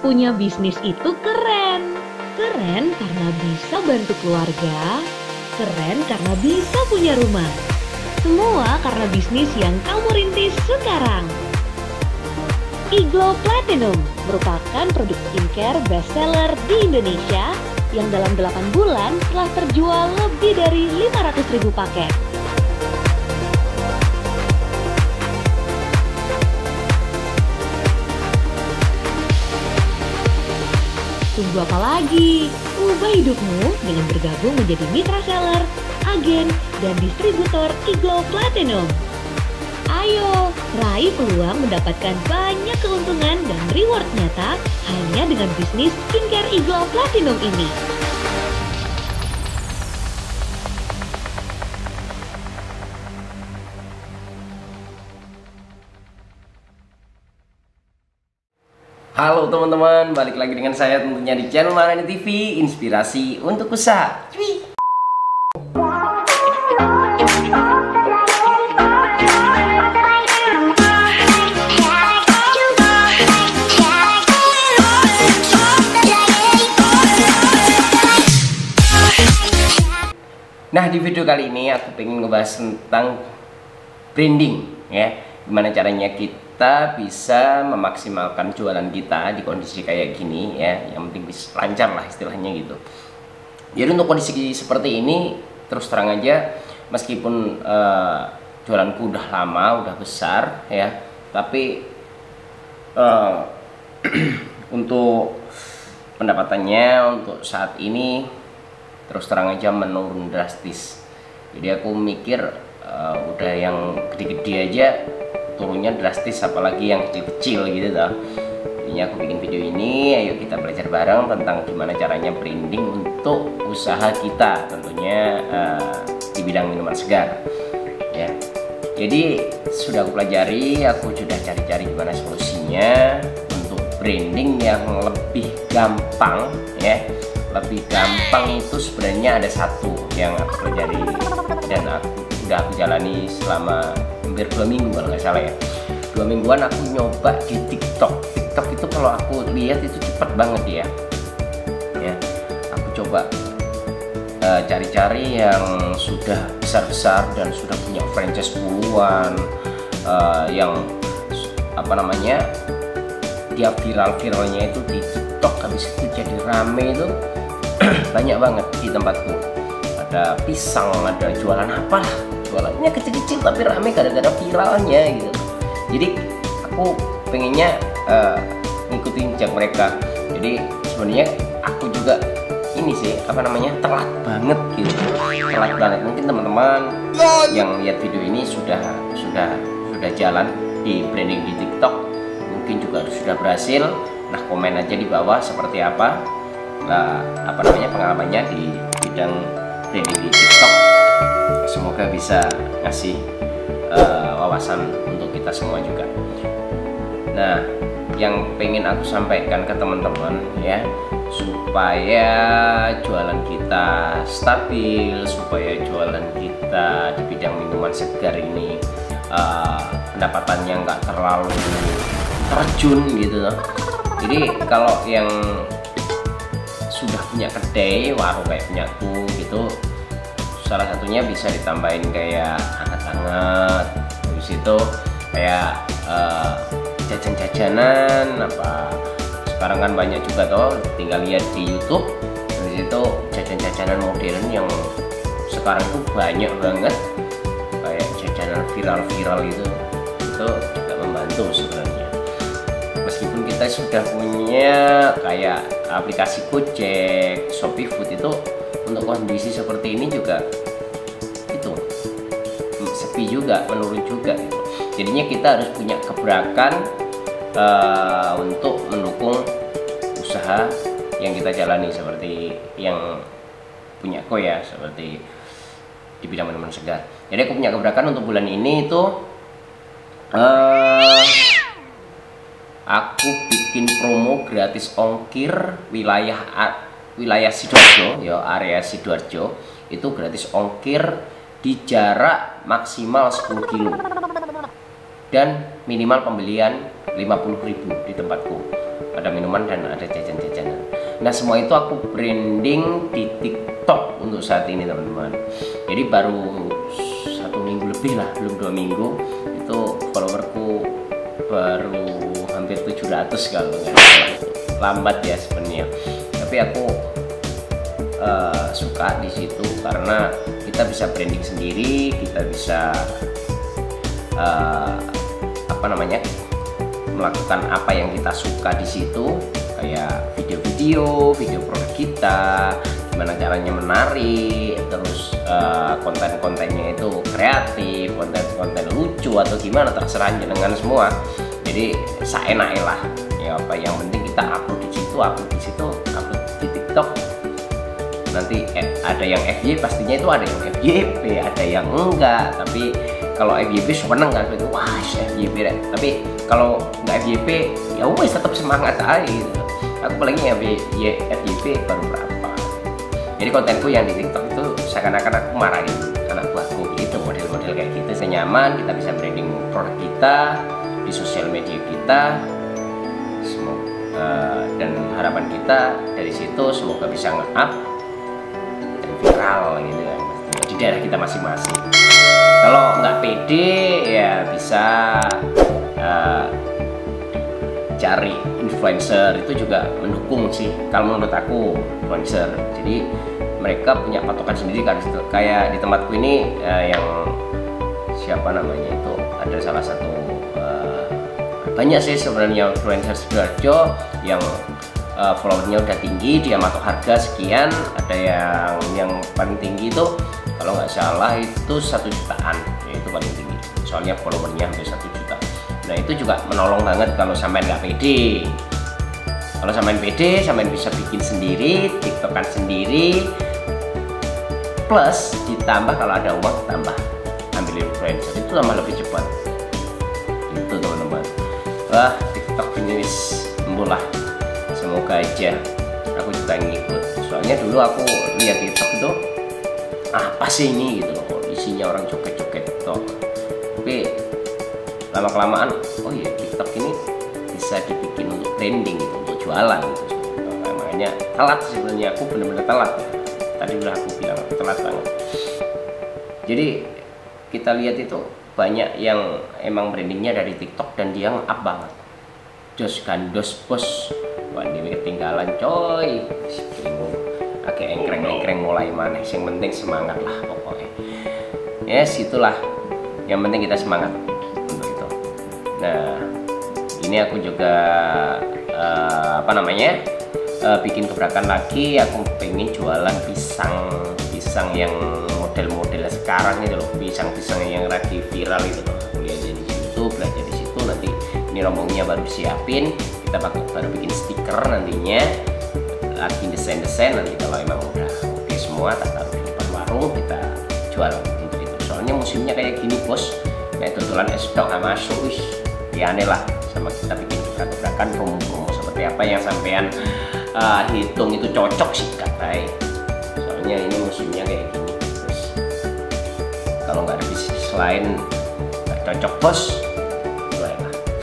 Punya bisnis itu keren. Keren karena bisa bantu keluarga. Keren karena bisa punya rumah. Semua karena bisnis yang kamu rintis sekarang. Iglo Platinum merupakan produk skincare bestseller di Indonesia yang dalam 8 bulan telah terjual lebih dari 500.000 paket. Tunggu apa lagi? Ubah hidupmu dengan bergabung menjadi mitra seller, agen, dan distributor Iglo Platinum. Ayo, raih peluang mendapatkan banyak keuntungan dan reward nyata hanya dengan bisnis skincare Iglo Platinum ini. Halo teman-teman, balik lagi dengan saya tentunya di channel Maharani TV, inspirasi untuk usaha. Nah, di video kali ini aku pengen ngebahas tentang branding ya. Gimana caranya kita bisa memaksimalkan jualan kita di kondisi kayak gini ya. Yang penting bisa lancar lah istilahnya gitu. Jadi untuk kondisi seperti ini, terus terang aja, meskipun jualanku udah lama, udah besar ya, tapi untuk pendapatannya untuk saat ini terus terang aja menurun drastis. Jadi aku mikir udah yang gede-gede aja turunnya drastis, apalagi yang kecil-kecil gitu dah. Jadinya aku bikin video ini, ayo kita belajar bareng tentang gimana caranya branding untuk usaha kita, tentunya di bidang minuman segar ya. Jadi sudah aku pelajari, aku sudah cari-cari gimana solusinya untuk branding yang lebih gampang ya. Lebih gampang itu sebenarnya ada satu yang aku pelajari dan aku jalani selama hampir 2 minggu kalau nggak salah ya. 2 mingguan aku nyoba di TikTok. TikTok itu kalau aku lihat itu cepet banget ya. Aku coba cari-cari yang sudah besar-besar dan sudah punya franchise puluhan, yang apa namanya, dia viral-viralnya itu di TikTok, habis itu jadi rame itu banyak banget di tempatku. Ada pisang, ada jualan apa lah, jualannya kecil-kecil tapi rame gara-gara viralnya gitu. Jadi aku pengennya ngikutin jejak mereka. Jadi sebenarnya aku juga ini sih apa namanya, telat banget gitu, telat banget. Mungkin teman-teman yang lihat video ini sudah jalan di branding di TikTok, mungkin juga sudah berhasil. Nah, komen aja di bawah seperti apa pengalamannya di bidang branding di TikTok. Semoga bisa ngasih wawasan untuk kita semua juga. Nah, yang pengen aku sampaikan ke teman-teman ya, supaya jualan kita stabil, supaya jualan kita di bidang minuman segar ini pendapatannya nggak terlalu terjun gitu loh. Jadi kalau yang sudah punya kedai, warung kayak punyaku gitu, salah satunya bisa ditambahin kayak hangat-hangat, habis itu kayak jajan-jajanan apa. Sekarang kan banyak juga toh, tinggal lihat di YouTube, habis itu jajan-jajanan modern yang sekarang tuh banyak banget, kayak jajanan viral-viral itu juga membantu sebenarnya. Meskipun kita sudah punya kayak aplikasi Gojek, Shopee Food, itu untuk kondisi seperti ini juga itu sepi juga, menurun juga gitu. Jadinya kita harus punya gebrakan untuk mendukung usaha yang kita jalani, seperti yang punya aku ya, seperti di bidang minuman segar. Jadi aku punya gebrakan untuk bulan ini itu aku bikin promo gratis ongkir wilayah Sidoarjo ya, area Sidoarjo itu gratis ongkir di jarak maksimal 10 kilo dan minimal pembelian 50.000 di tempatku. ada minuman dan ada jajan-jajanan. Nah semua itu aku branding di TikTok untuk saat ini teman-teman. Jadi baru 1 minggu lebih lah, belum 2 minggu itu followerku baru hampir 700 kalau nggak salah. Lambat ya sebenarnya, tapi aku suka di situ karena kita bisa branding sendiri, kita bisa melakukan apa yang kita suka di situ, kayak video produk kita, gimana caranya menarik, terus konten-kontennya itu kreatif, konten lucu atau gimana, terserah dengan semua. Jadi seenaknya lah ya, apa yang penting kita upload di situ, upload di TikTok. Nanti ada yang FYP, pastinya itu ada yang FYP, ada yang enggak. Tapi kalau FYP seneng kan, itu wah FYP deh. Tapi kalau nggak FYP ya wes tetap semangat aja gitu. Aku paling FYP baru berapa. Jadi kontenku yang di TikTok itu seakan-akan aku marahin anak buahku gitu, model-model kayak gitu. Saya nyaman, kita bisa branding produk kita di sosial media kita. Dan harapan kita dari situ semoga bisa nge-up viral gitu kan, di daerah kita masing-masing. Kalau nggak pede ya bisa cari influencer, itu juga mendukung sih kalau menurut aku influencer. Jadi mereka punya patokan sendiri kan, kayak di tempatku ini yang siapa namanya itu, ada salah satu banyak sih sebenarnya influencer Sidoarjo yang followernya udah tinggi, dia matok harga sekian. Ada yang paling tinggi itu kalau nggak salah itu 1 jutaan, itu paling tinggi, soalnya followernya hampir 1 juta. Nah itu juga menolong banget kalau sampean nggak pede. Kalau sampean pede, sampean bisa bikin sendiri, tiktokan sendiri, plus ditambah kalau ada uang tambah ambil influencer, itu tambah lebih cepat itu teman-teman. Wah TikTok ini sembuh, semoga aja aku juga ngikut. Soalnya dulu aku lihat TikTok itu apa sih ini gitu loh, isinya orang joget-joget toh. Tapi lama-kelamaan oh iya TikTok ini bisa dibikin untuk trending gitu, untuk jualan gitu. Makanya telat sebenarnya, aku benar-benar telat ya. Tadi udah aku bilang aku telat banget. Jadi kita lihat itu banyak yang emang brandingnya dari TikTok dan dia nge-up banget. Jos gandos bos, wah ini ketinggalan coy. Bingung, agak engkreng-engkreng mulai mana. Yang penting semangat lah pokoknya. Yes, itulah. Yang penting kita semangat untuk itu. Nah, ini aku juga bikin gebrakan lagi. Aku pengen jualan pisang yang model-model sekarang itu loh, pisang-pisang yang lagi viral itu loh. Aku lihat di YouTube, belajar di situ. Nanti ini rombongnya baru siapin, kita baru bikin stiker nantinya, lagi desain-desain. Nanti kalau emang udah oke semua, tak taruh di depan warung, kita jual untuk itu. Soalnya musimnya kayak gini bos, kayak tutulan es dok nggak masuk, wih, ya aneh lah. Sama kita bikin gebrakan promo-promo seperti apa yang sampean hitung itu cocok sih katanya. Soalnya ini musimnya kayak gini. Terus kalau nggak ada bisnis lain nggak cocok bos, lah.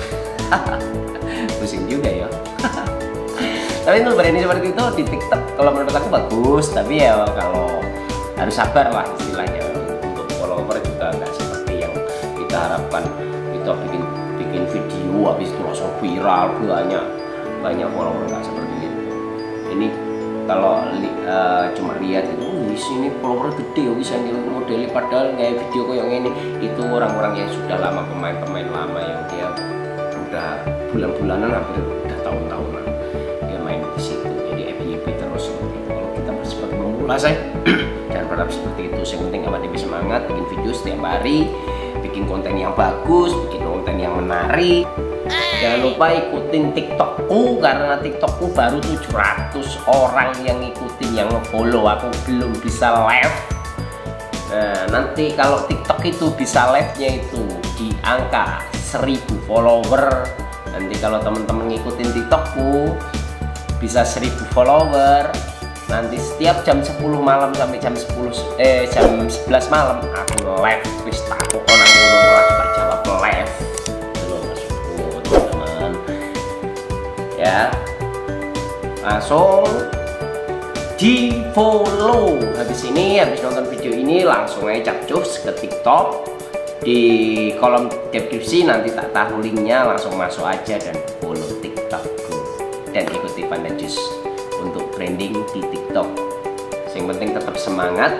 Pusing juga ya. Tapi untuk branding seperti itu di TikTok kalau menurut aku bagus, tapi ya kalau harus sabar lah istilahnya. Untuk follower juga nggak seperti yang kita harapkan. Kita bikin video habis itu langsung viral, banyak follower, nggak seperti itu. Ini kalau cuma lihat itu di sini follower gede, bisa modeli, padahal kayak video kayak ini itu orang-orang yang sudah lama, pemain-pemain lama yang dia udah bulan-bulanan, hampir udah tahun-tahunan dia main di situ. Jadi FYP terus seperti itu. Kalau kita seperti memulai saya jangan berharap seperti itu. Yang penting apa, dia semangat bikin video setiap hari, bikin konten yang bagus, bikin konten yang menarik. Jangan lupa ikutin TikTokku, karena TikTokku baru 700 orang yang ngikutin, yang nge-follow. Aku belum bisa live. Nah, nanti kalau TikTok itu bisa live-nya itu di angka 1000 follower. Nanti kalau teman-teman ngikutin TikTokku bisa 1000 follower. Nanti setiap jam 10 malam sampai jam 11 malam aku live, wis takut orang ngono tak jawab live. ya. Langsung di follow. Habis nonton video ini langsung aja capcus ke TikTok. Di kolom deskripsi nanti tak taruh linknya, langsung masuk aja dan follow TikTokku dan ikuti Panda Jus untuk branding di TikTok. Yang penting tetap semangat.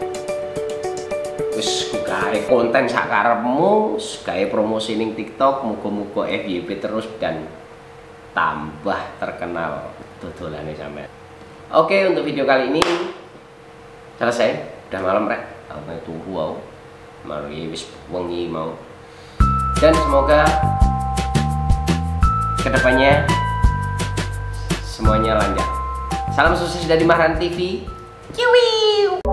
Terus gawe konten sakarepmu, gawe promosi ning TikTok, muga-muga FYP terus dan tambah terkenal dodolane sampean. Oke, untuk video kali ini selesai. Udah malam rek. Aku tunggu wow. Mari wis wengi mau. Dan semoga kedepannya semuanya lancar. Salam sukses dari Mahran TV. Ciwi.